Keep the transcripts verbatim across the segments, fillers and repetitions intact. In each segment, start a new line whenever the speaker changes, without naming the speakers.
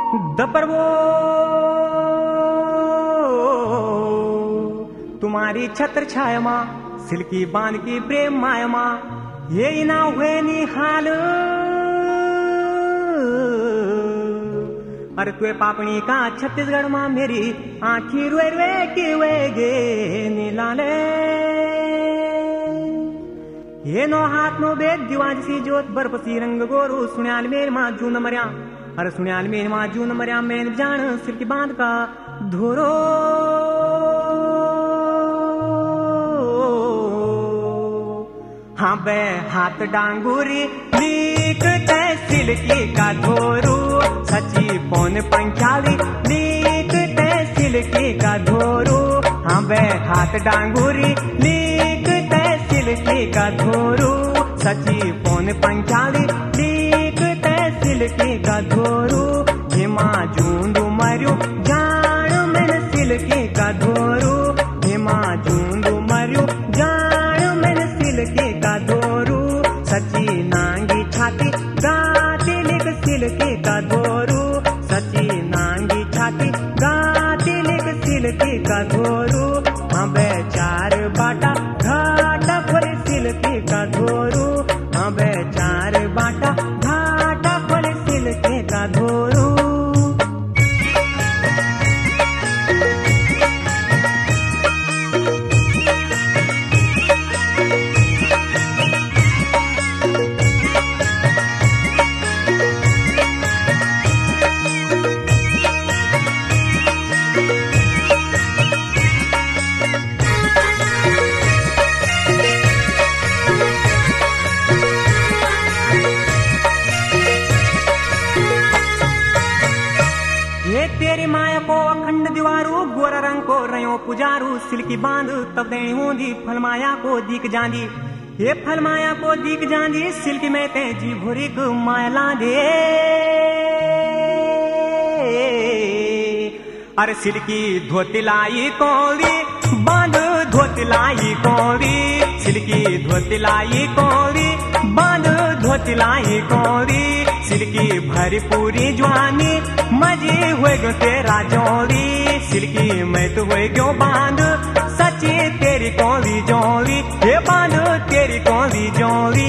दबरवो तुम्हारी छत्र छाया माँ सिल्की बांध की प्रेम माया माँ ये ना हुए निहाल अरे तुए पापणी का छत्तीसगढ़ माँ मेरी आँखी रुए रुए की वे गे नीलाले ये नो हाथ नो बेद दिवाज सी जोत बर्फ सी रंग गोरू सुन्याल मेर माँ जून मरिया अरे सुन्याल मेर माँ जून मरिया मैंने जान सिल्की बांध का धोरो हाँ बे हाथ डांगुरी लीक तहसील की का धोरू सची पौन पंचाली लीक तहसील की का धोरू हाँ बे हाथ डांगुरी लीक तहसील की का धोरू सची पौन पंचाली लीक तहसील की का धोरू हिमा जूंदू मरु जान मैंने सिल की का धोरू हिमा जूंदू मरु जान मैंने सिल की का धोरू सची नांगी छाती गाती लिख सिल की का धोरू सची नांगी छाती गाती लिख सिल की का धोरू हाँ बेचार बाटा घाटा खोले सिल की का धोरू हाँ बेचार बाटा घाटा खोले सिल की का धोरू तेरी माया को अखंड दीवारू गोरा रंग को रयो पुजारू सिल्की बांध तब देनी होंदी फल माया को दीक जांदी ये फल माया को दीक जांदी सिल्की में ते जी भोरी को माया दे अरे सिल्की धोती लाई कोरी बांध धोती लाई कोरी सिल्की धोती लाई कोरी बांध धोती लाई कोरी सिल्की भरी पूरी जवानी मजी हुए गो तेरा जोड़ी सिल्की मैं तो हुए गो बांध सच्ची तेरी कोली जोड़ी ये बांध तेरी कोली जोड़ी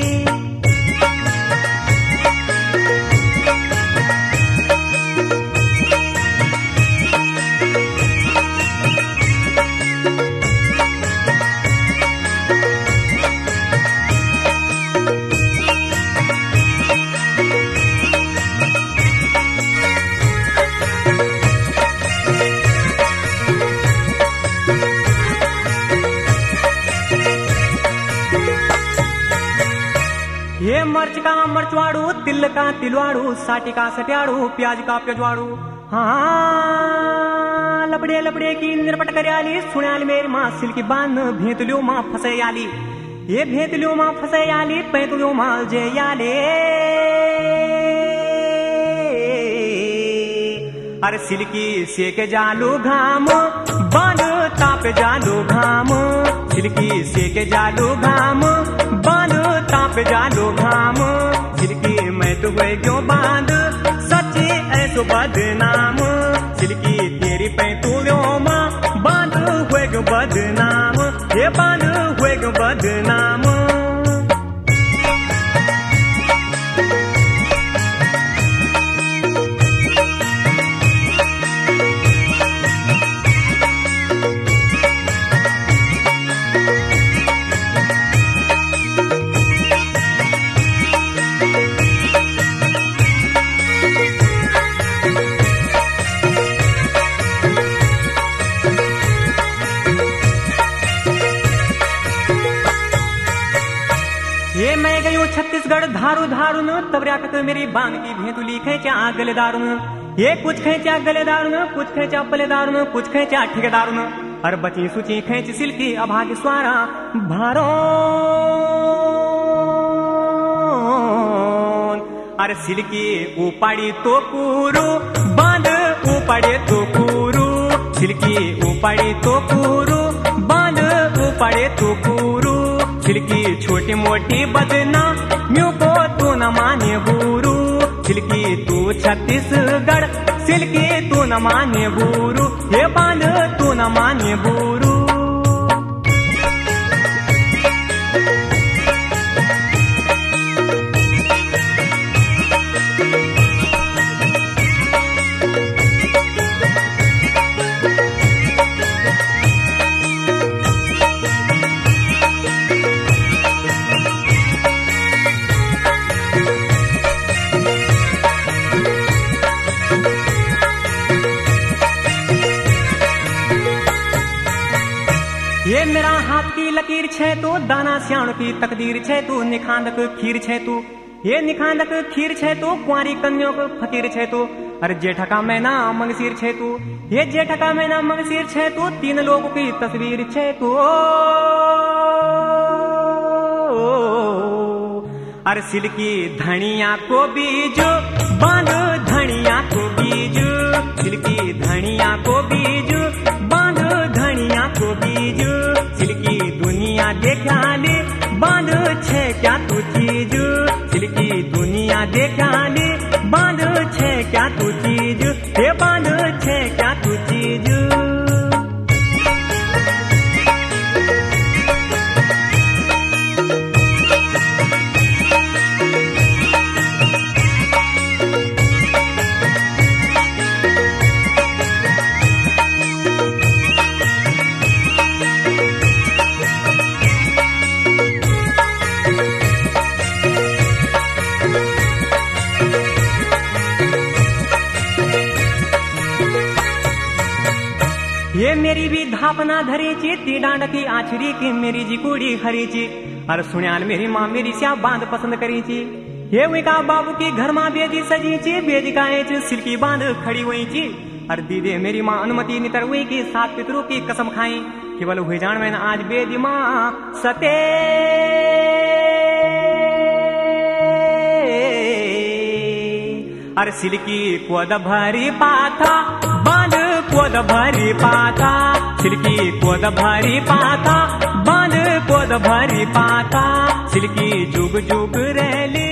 ये मर्च का मर्चवाड़ू तिल का तिलवाड़ू साटी का सट्याड़ू प्याज का प्याजवाड़ू हाँ लपड़े लपड़े की निरपट करयाली सुनाल मेरी माँ सिल्की बांध भेंतलियो माँ फसयाली ये भेंतलियो माँ फसयाली पैतलियो माँ जयाले अरे सिल्की सेके जालू घाम बांध ताप जालू घाम सिल्की सेके जालू घाम बांध ताप जालू घाम सिल्की मैं तो हुए क्यों बांध सच्ची ऐसो बदनाम सिल्की तेरी पैतुलियों माँ बांध हुए क्यों बदनाम ये बांध हुए क्यों बदनाम ये मैं गई हूँ छत्तीसगढ़ धारू धारू न तब रात मेरी बांग की भेंतुली खेचा गले दारू न ये कुछ खेचा गले दारू न कुछ खेचा पले दारू न कुछ खेचा ठेकेदारू न और बची सुची खेच सिल्की अभाग्य स्वारा भारो अरे सिल्की उपाड़ी तो पूरू बांध उपाड़े तो पूरू सिल्की उपाड़ी तो पूरू बांध उपाड़े तो पूरू छिलकी छोटी मोटी बदना म्यू को तू न माने गुरु छिलकी सिल्की तू छत्तीसगढ़, सिल्की तू न माने बूरू, ये बांध तू न माने बूरू। ये मेरा हाथ की लकीर छे तू, दाना श्याण की तकदीर छे तू, निखांदक खीर छे तू, ये निखांदक खीर छे तू, कुंवारी कन्या को फकीर छे तू। अरे जेठका मैना मंगसीर छे तू, ये जेठका मैना मंगसीर छे तू, तीन लोगों की तस्वीर छे तू। अरे सिल्की धनिया को बीज बांध, धनिया को बीज, सिल्की धनिया को बीज बांध, धनिया को बीज। सिल्की दुनिया देखा ले बांध छे क्या तू चीज, सिल्की दुनिया देखा ले बांध छे क्या तू चीज, ये बांध छे क्या तू चीज। ये मेरी भी धापना धरी ची, ती डांड की आछरी की मेरी जी कुड़ी हरी ची। अरे सुनियाल मेरी माँ मेरी स्या बांध पसंद करी ची, ये विका बाबू की घर माँ बेजी सजी ची, बेजिकाए ची सिल्की बांध खड़ी हुई ची। अरे दीदे मेरी माँ अनुमति नितर हुई की सात पितरों की कसम खाई, केवल हुई जान में आज बेदी माँ सते। अरे सिल्की कोद भरी पाथा बांध, कोद भरी पाथा, सिल्की कोद भरी पाथा बांध, कोद भरी पाथा। सिल्की जुग जुग रहली